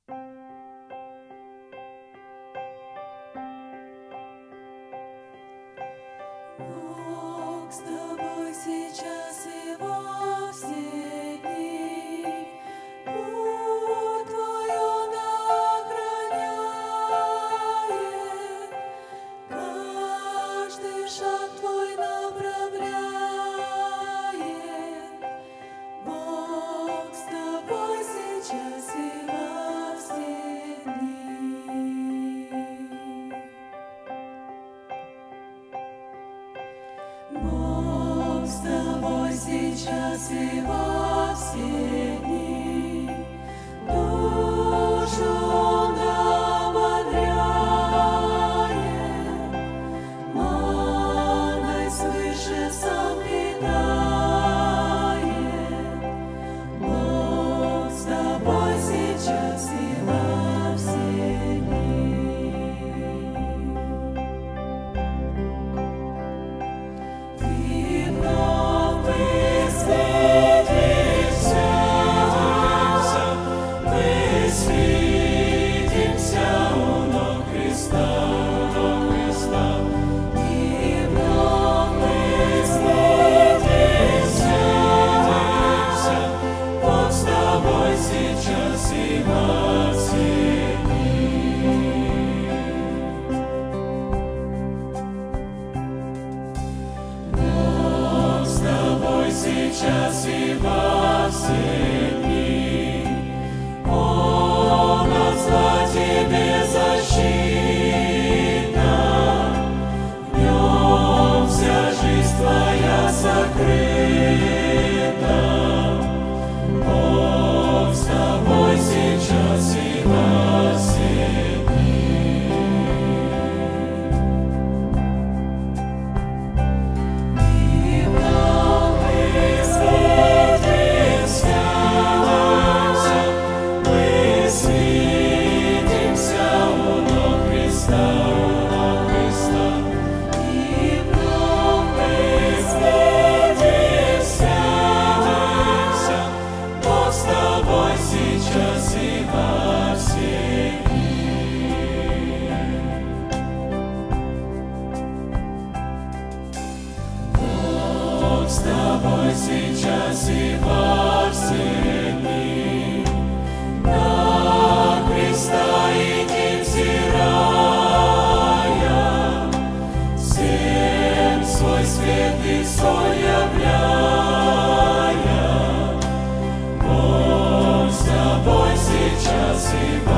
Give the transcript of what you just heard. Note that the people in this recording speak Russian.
Бог с тобой сейчас и во все дни. Путь твой Он охраняет, каждый шаг твой направляет. Бог с тобой сейчас и во все дни. Бог с тобой сейчас и во все дни, душу Он ободряет, манной свыше сам питает. Бог с тобой сейчас и во все дни. Ты вновь высветишься, мы светимся у ног Христа. Ты вновь высветишься, Бог с тобой сейчас и во все дни. Бог с тобой сейчас и во все дни. Он от зла тебе защита, в нем вся жизнь твоя сокрыта. Бог с тобой сейчас и во все дни. Ты вновь высветишься, мы светимся у ног Христа. Ты вновь высветишься, Бог с тобой сейчас и во все дни. Бог с тобой сейчас и во все дни. На Христа иди взирая, всем свой свет и соль являя. Бог с тобой сейчас и во